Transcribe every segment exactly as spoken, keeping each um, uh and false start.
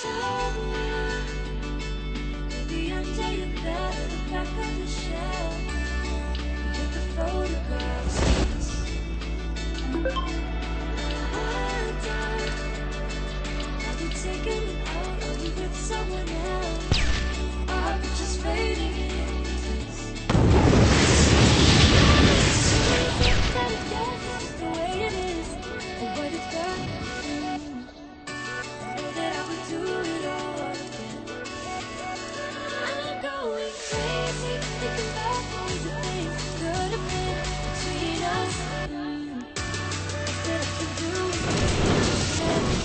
somewhere, maybe under your bed or the back of the shelf, with the photographs. Wonder, have you taken it out? Are you with someone else? Or are you just fading in this? That again is the way it is, and what it's done. Know that I would do it all again. I'm going crazy, thinking about all the things that could have been between us. Mm. That I can do it again.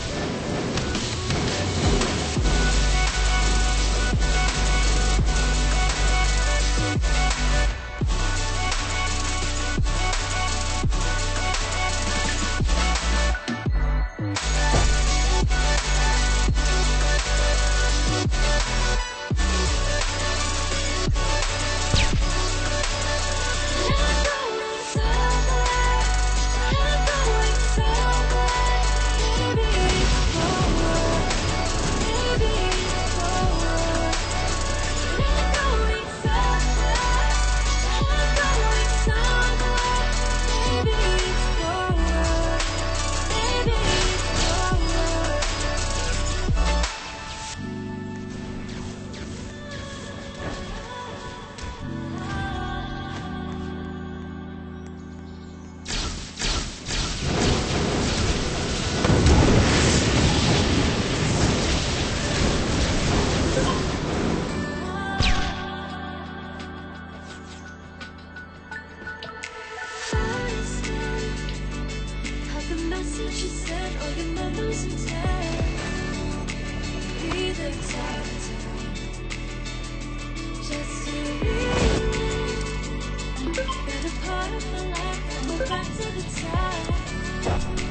Message you sent, all your memories intact. Be the time, just to relive. Better part of my life, go back to the time.